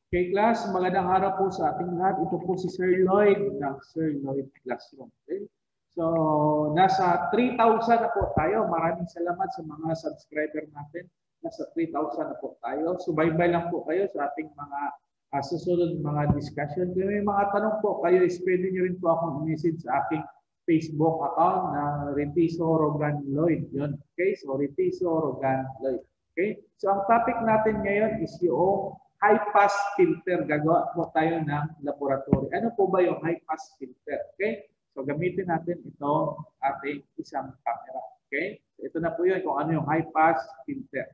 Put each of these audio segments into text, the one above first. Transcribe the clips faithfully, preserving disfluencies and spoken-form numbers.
Okay, class, magandang araw po sa ating lahat. Ito po si Sir Lloyd ng Sir Lloyd Classroom. Okay? So, nasa three thousand na po tayo. Maraming salamat sa mga subscriber natin. Nasa three thousand na po tayo. Subaybay lang po kayo sa ating mga uh, susunod mga discussion. Kung may mga tanong po kayo, pwede nyo rin po akong message sa aking Facebook account na Retiso Rogan Lloyd. Yun. Okay? So, Retiso Rogan Lloyd. Okay? So, ang topic natin ngayon is yung high-pass filter. Gagawa po tayo ng laboratory. Ano po ba yung high-pass filter? Okay? So, gamitin natin itong ating isang camera. Okay? So, ito na po yun kung ano yung high-pass filter.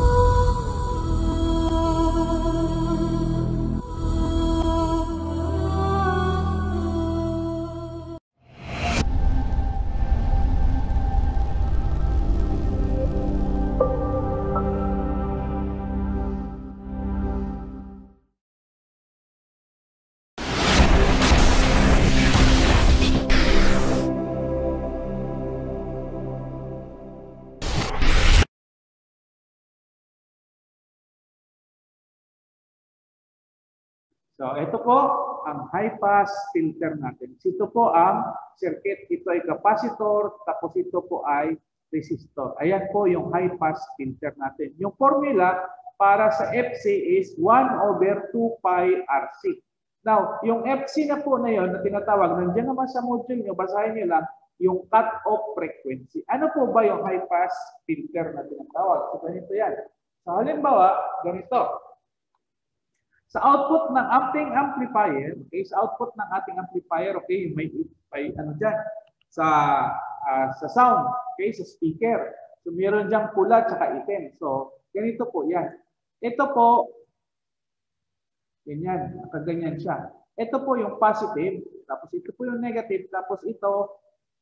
So, ito po ang high-pass filter natin. Ito po ang circuit. Ito ay capacitor, tapos ito po ay resistor. Ayan po yung high-pass filter natin. Yung formula para sa F C is one over two pi R C. Now, yung F C na po na yun, na tinatawag, nandiyan naman sa module nyo, basahin nyo lang, yung cut-off frequency. Ano po ba yung high-pass filter na tinatawag? So, ganito yan. So, halimbawa, ganito. Sa output ng ating amplifier, okay, sa output ng ating amplifier, okay, may, may ano dyan, sa, uh, sa sound, okay, sa speaker. So, meron dyan pula at itim. So, ganito po yan. Ito po, ganyan, nakaganyan siya. Ito po yung positive, tapos ito po yung negative, tapos ito,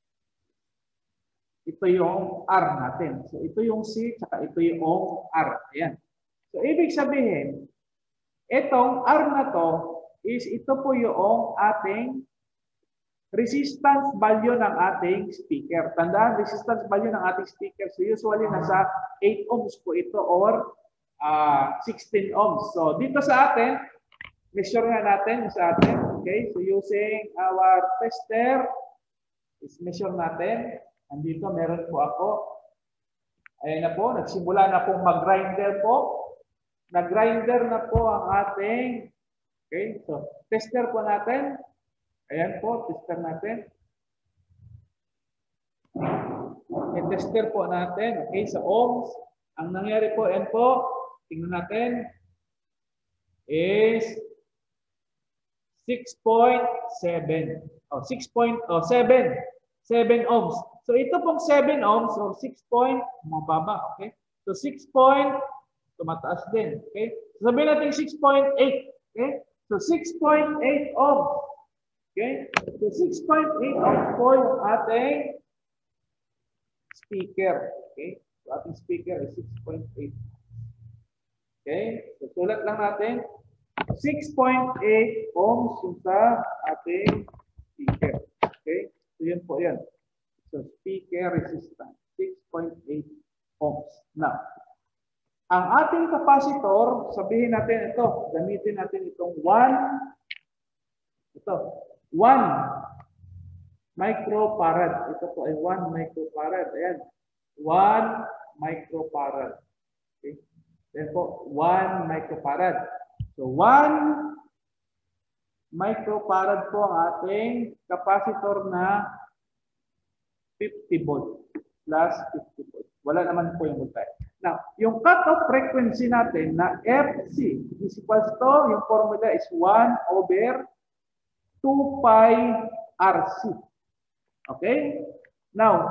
ito yung R natin. So, ito yung C, saka ito yung R. Ayan. So, ibig sabihin, itong R na to is ito po yung ating resistance value ng ating speaker. Tandaan, resistance value ng ating speaker. So usually nasa eight ohms po ito or uh, sixteen ohms. So dito sa atin, measure nga natin sa atin. Okay, so using our tester, is measure natin. Andito meron po ako. Ayan na po, nagsimula na pong mag-grinder po. Nag-grinder na po ang ating, okay, so tester po natin. Ayan po, tester natin. I-tester po natin, okay, sa ohms. Ang nangyari po, ayan po, tingnan natin, is six point seven. Oh, six point seven. seven ohms. So ito pong seven ohms or six point, mababa, okay? So six point tumataas din. Okay? So, sabihin natin six point eight. Okay? So, six point eight ohms. Okay? So, six point eight ohms po yung ating speaker. Okay? So, ating speaker is six point eight. Okay? So, sulat lang natin. six point eight ohms yung sa ating speaker. Okay? So, yun po yan. So, speaker resistance. six point eight ohms. Now, ang ating capacitor, sabihin natin ito, gamitin natin itong one, ito, one microfarad. Ito po ay one microfarad. Ayan, one microfarad. Okay. Then po, one microfarad. So, one microfarad po ang ating capacitor na fifty volt plus fifty volt. Wala naman po yung voltage. Now, yung cut-off frequency natin na F C is equals to, yung formula is one over two pi R C. Okay? Now,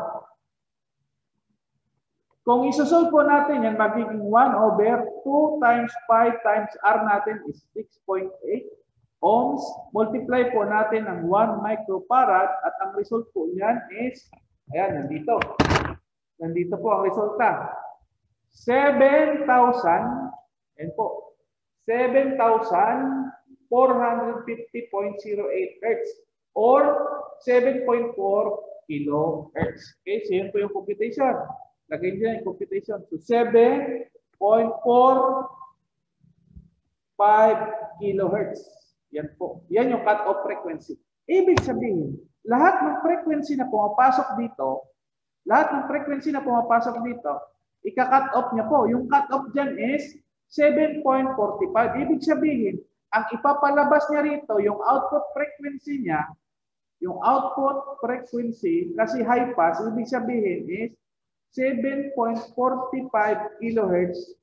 kung isosolve po natin yan, magiging one over two times pi times R natin is six point eight ohms. Multiply po natin ng one microfarad at ang result po niyan is, ayan, nandito. Nandito po ang resulta. seven thousand, and po, seven thousand four hundred fifty point zero eight hertz or seven point four kilohertz. Okay, so yun po yung computation. Lagay nyo yung computation. So seven point four five kilohertz. Yan po. Yan yung cut-off frequency. Ibig sabihin, lahat ng frequency na pumapasok dito, lahat ng frequency na pumapasok dito, ika-cut off niya po. Yung cut off dyan is seven point four five. Ibig sabihin, ang ipapalabas niya rito, yung output frequency niya, yung output frequency, kasi high pass, ibig sabihin is seven point four five kilohertz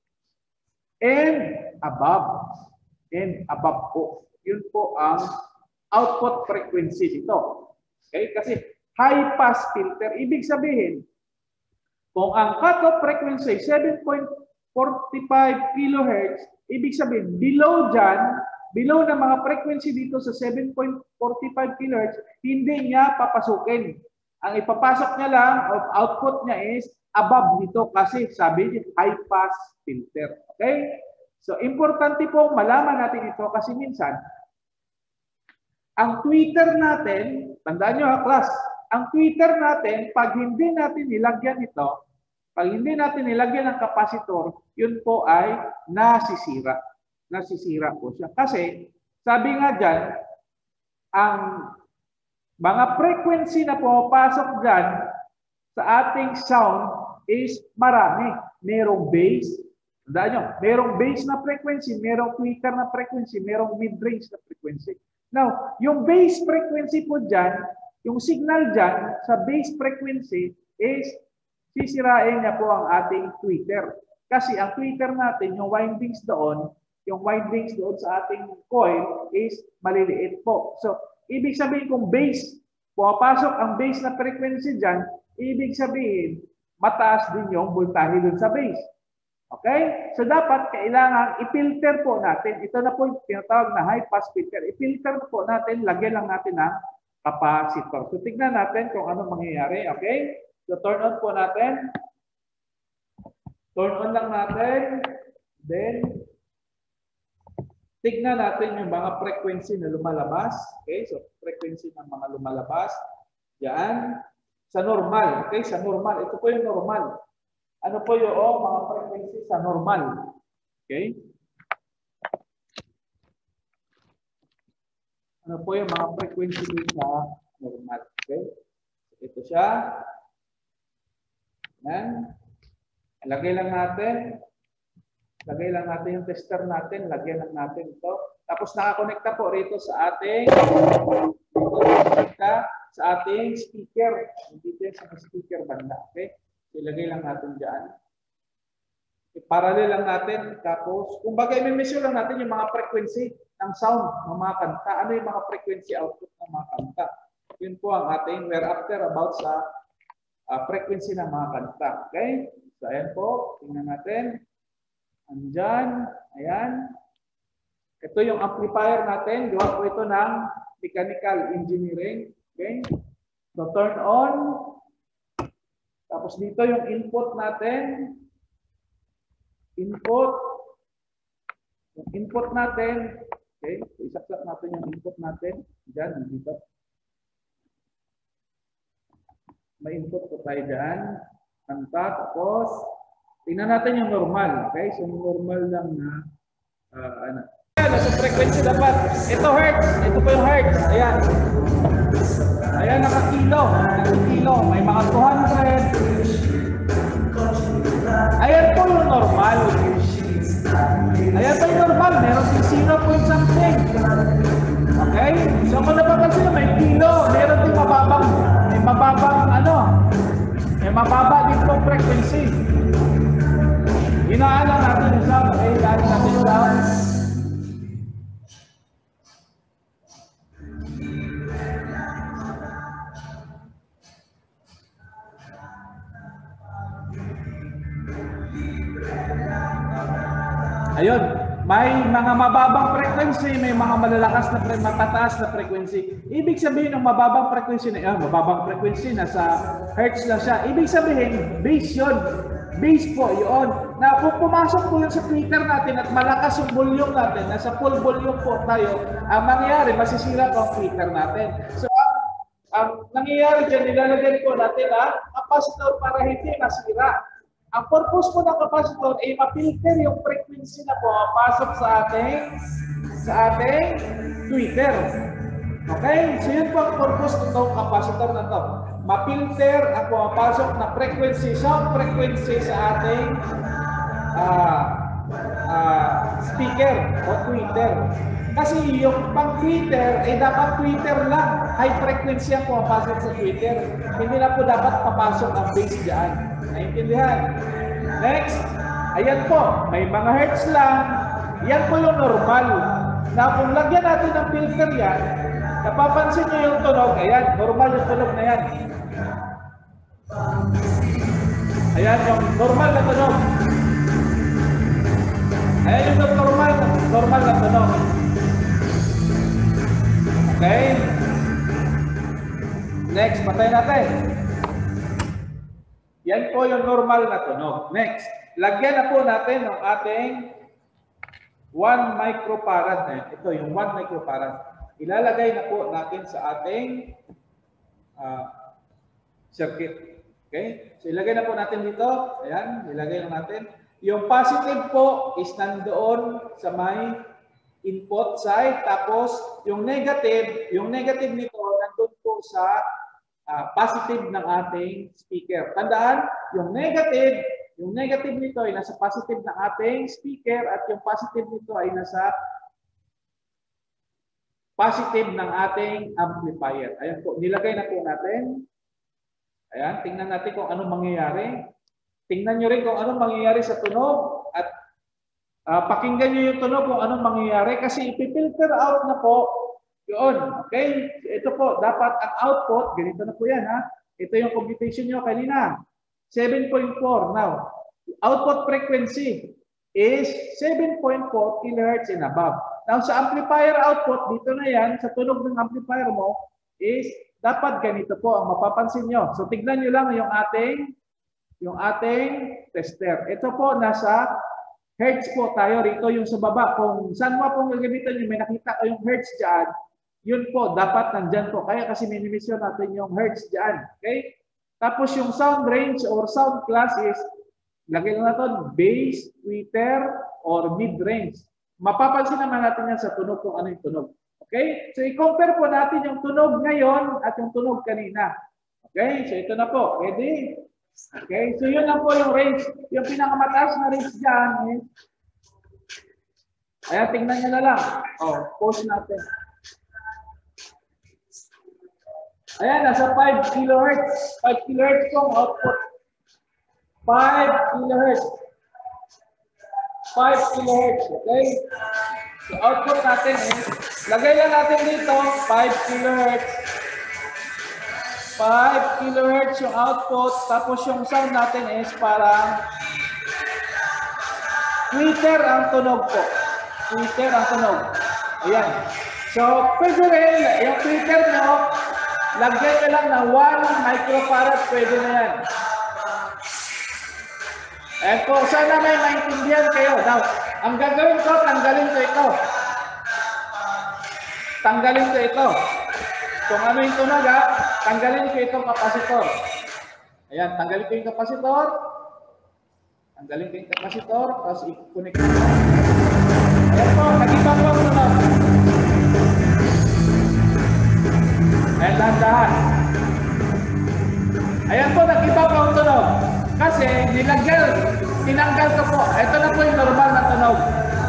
and above. And above po. Yun po ang output frequency dito. Okay? Kasi high pass filter, ibig sabihin, kung ang cut-off frequency seven point four five kilohertz, ibig sabihin, below dyan, below na mga frequency dito sa seven point four five kilohertz, hindi niya papasukin. Ang ipapasok niya lang, output niya is above dito kasi sabi niya high pass filter. Okay? So, importante pong malaman natin ito kasi minsan, ang Twitter natin, tandaan nyo ha, class, ang Twitter natin, pag hindi natin nilagyan ito, pag hindi natin nilagyan ng kapasitor, yun po ay nasisira. Nasisira po siya. Kasi, sabi nga dyan, ang mga frequency na pumapasok dyan sa ating sound is marami. Merong bass, tandaan nyo, merong bass na frequency, merong tweeter na frequency, merong mid-range na frequency. Now, yung bass frequency po dyan, yung signal dyan sa bass frequency is sisirain niya po ang ating tweeter. Kasi ang tweeter natin, yung windings doon, yung windings doon sa ating coil is maliliit po. So, ibig sabihin kung bass, pumapasok ang bass na frequency dyan, ibig sabihin, mataas din yung voltahe doon sa bass. Okay? So dapat kailangan i-filter po natin. Ito na po yung tinatawag na high pass filter. I-filter po natin, lagyan lang natin ng capacitor. So tignan natin kung ano mangyayari. Okay? So turn on po natin. Turn on lang natin. Then, tignan natin yung mga frequency na lumalabas. Okay? So frequency ng mga lumalabas. Yan. Sa normal. Okay? Sa normal. Ito po yung normal. Ano po yung oh, mga frequency sa normal? Okay? Ano po yung mga frequency sa normal? Okay? Ito siya. Yan. Lagay lang natin. Lagay lang natin yung tester natin. Lagyan lang natin ito. Tapos nakakonekta po rito sa ating dito nakakonekta sa ating speaker. Dito sa speaker banda. Okay? Ilagay lang natin dyan. I-parallel lang natin. Tapos, kung bagay, may measure lang natin yung mga frequency ng sound ng mga kanta. Ano yung mga frequency output ng mga kanta? Yun po ang ating whereafter about sa uh, frequency ng mga kanta. Okay? So, ayan po. Tingnan natin. Andyan. Ayan. Ito yung amplifier natin. Gawa po ito ng mechanical engineering. Okay? So, turn on. Tapos dito yung input natin. Input. Yung input natin. Okay. So, isaksak natin yung input natin. Diyan, dito. May input po tayo dyan. Kanta. Tapos, tingnan natin yung normal. Okay. So, normal lang na uh, ano. Nasa frequency dapat. Ito hertz. Ito po yung hertz. Ayan. Ayan, nakakilo. Nakakilo. May mga two hundred. Ayan po yung normal. Ayan po yung normal. Meron yung zero point something. Okay? So kung napapansin na may kilo, meron din mababang, may mababang ano, may mababa din po frequency. Inaalang natin yung sound. Okay? Inaalang natin yung sound. Ayun, may mga mababang frequency, may mga malalakas na matataas na frequency. Ibig sabihin ng mababang frequency na, ah, mababang frequency nasa hertz na siya. Ibig sabihin, bass yun. Bass po yun. Na kung pumasok po yun sa tweeter natin at malakas yung volume natin, nasa full volume po tayo, ang mangyayari, masisira po ang tweeter natin. So, ang, ang nangyayari dyan, nilalagyan po natin ang capacitor para hindi masira. Ang purpose po ng capacitor ay ma-filter yung frequency na pumapasok sa ating sa ating tweeter. Okay? So yun po ang purpose ng capacitor na to. Ma-filter ang pumapasok na frequency, sound frequency sa ating uh, uh, speaker o tweeter. Kasi yung pang tweeter ay dapat tweeter lang. High frequency ang pumapasok sa tweeter. Hindi na po dapat papasok ang bass dyan. Naintindihan? Next, ayan po, may mga hertz lang. Yan po yung normal. Na kung lagyan natin ng filter yan, napapansin nyo yung tunog, ayan, normal yung tunog na yan. Ayan yung normal na tunog. Ayan yung normal, normal na tunog. Okay? Next, patay natin. Yan po yung normal na tunog. Next, lagyan na po natin ng ating one microfarad. Ito yung one microfarad. Ilalagay na po natin sa ating uh, circuit. Okay? So ilagay na po natin dito. Ayan, ilagay na natin. Yung positive po is nandoon sa may input side. Tapos yung negative, yung negative nito nandoon po sa Uh, positive ng ating speaker. Tandaan, yung negative, yung negative nito ay nasa positive ng ating speaker at yung positive nito ay nasa positive ng ating amplifier. Ayan po, nilagay na po natin. Ayan, tingnan natin kung anong mangyayari. Tingnan nyo rin kung anong mangyayari sa tunog at uh, pakinggan nyo yung tunog kung anong mangyayari kasi ipipilter out na po yun, okay? Ito po, dapat ang output, ganito na po yan ha. Ito yung computation nyo kanina. seven point four. Now, output frequency is seven point four kilohertz and above. Now, sa amplifier output, dito na yan, sa tunog ng amplifier mo, is dapat ganito po ang mapapansin nyo. So, tignan nyo lang yung ating, yung ating tester. Ito po, nasa hertz po tayo rito yung sa baba. Kung saan mo pong gagamitan nyo, may nakita ko yung hertz dyan, yun po, dapat nandyan po. Kaya kasi minimisyon natin yung hertz dyan. Okay? Tapos yung sound range or sound class is, lagay na natin, bass, tweeter, or mid-range. Mapapansin naman natin yan sa tunog kung ano yung tunog. Okay? So, i-compare po natin yung tunog ngayon at yung tunog kanina. Okay? So, ito na po. Ready? Okay? So, yun lang po yung range. Yung pinakamataas na range dyan is, ayan, tingnan nyo na lang. Oh, pause natin. Ayan, nasa five kilohertz. five kilohertz kong output. five kilohertz. five kilohertz. Okay? So, output natin eh. Lagay lang natin dito, five kilohertz. five kilohertz yung output. Tapos yung sound natin is parang tweeter ang tunog po. Tweeter ang tunog. Ayan. So, pwede rin, yung tweeter nyo, lagyan nyo lang ng one microfarad, pwede na yan. Eh po, sana may maintindihan kayo. Now, ang gagawin ko, tanggalin ko ito. Tanggalin ko ito. Kung ano yung tunog ha, tanggalin ko itong kapasitor. Ayan, tanggalin ko yung kapasitor. Tanggalin ko yung kapasitor, tapos i-connect ko. Ayan po, nag-ibang lang tunog. Ayan, dahan-dahan. Ayan po, nag-iba pa ang tunog. Kasi, nilagyan, tinanggal ko po. Ito na po yung normal na tunog.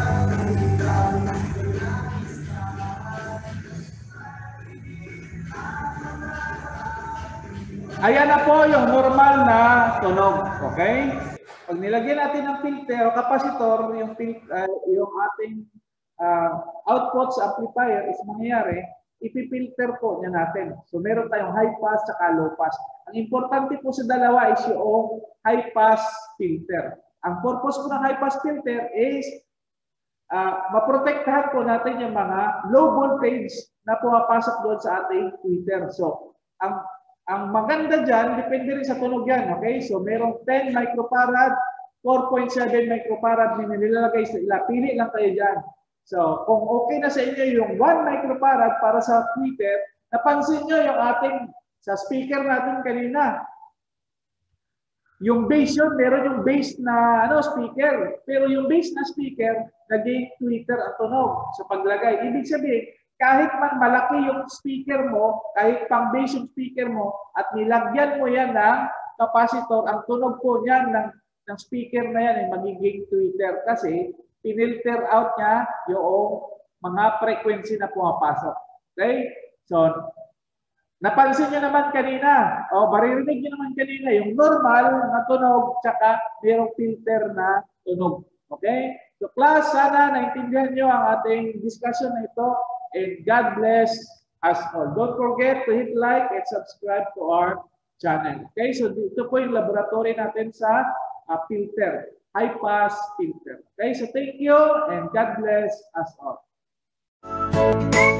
Ayan na po yung normal na tunog. Okay? Pag nilagyan natin ng filter o kapasitor, yung, uh, yung ating uh, output sa amplifier is mangyayari, ipipilter po niya natin. So, meron tayong high pass at low pass. Ang importante po sa dalawa is yung high pass filter. Ang purpose po ng high pass filter is uh, maprotektahan po natin yung mga low voltage na pumapasok doon sa ating tweeter. So, ang ang maganda dyan, depende rin sa tunog yan. Okay? So, merong ten microfarad, four point seven microfarad na nilalagay sa ila. Pili lang kayo dyan. So, kung okay na sa inyo yung one microfarad para sa tweeter, napansin nyo yung ating, sa speaker natin kanina. Yung bass yun, meron yung bass na ano, speaker. Pero yung bass na speaker, naging tweeter ang tunog sa paglagay. Ibig sabihin, kahit man malaki yung speaker mo, kahit pang bass yung speaker mo, at nilagyan mo yan ng capacitor, ang tunog po niyan ng, ng speaker na yan ay magiging tweeter. Kasi pinilter out niya yung mga frequency na pumapasok. Okay? So, napansin nyo naman kanina, o maririnig nyo naman kanina, yung normal na tunog, tsaka mayroong filter na tunog. Okay? So class, sana naintindihan nyo ang ating discussion na ito, and God bless us all. Don't forget to hit like and subscribe to our channel. Okay? So ito po yung laboratory natin sa uh, filter, high pass filter. Okay? So thank you and God bless us all.